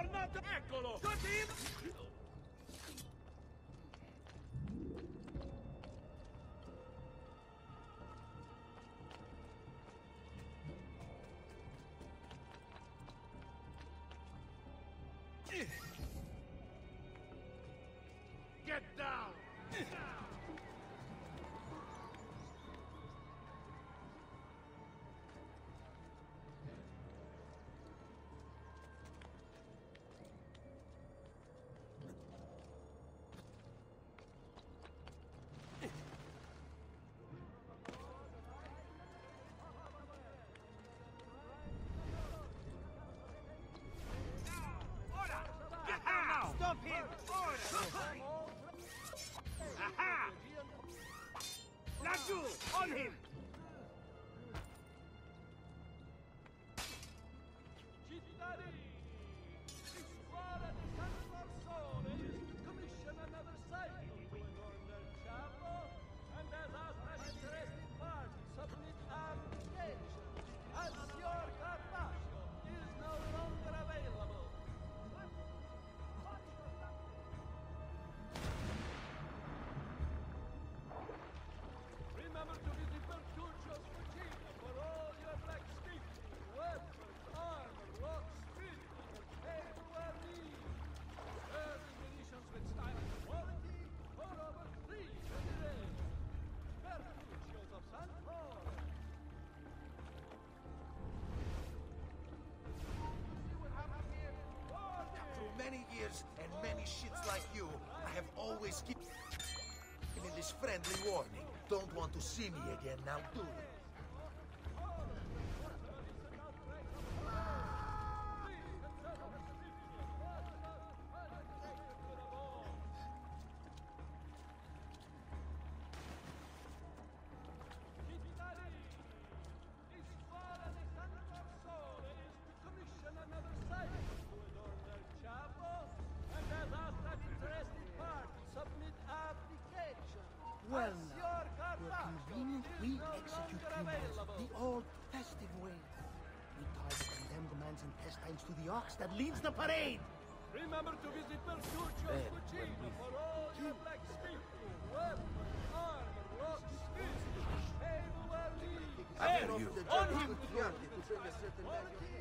Tornato! Eccolo! Così! Get down! Stop him! Aha! Laggiù! On him! Cittadini! The squadra di San Farsone is to commission another cycle to adorn their chapel, and as an interested party submit application, as your Carpaccio is no longer available. Remember to visit Bertuccio's Cucina for all your blacksmithing, weapons, armor, locksmithing, and tableware needs. Serving munitions with style and quality for over 3 generations. Bertuccio's of San Paul. Through many years and many shits like you, I have always kept in this friendly warning. Don't want to see me again now, do you? Well now, we're convenient, we execute criminals the old festive way. We tie the condemned man's intestines to the ox that leads the parade! Remember to visit Bertuccio's Cucina for all your blacksmithing, weapons, armor, locksmithing, tableware needs. There you! On him!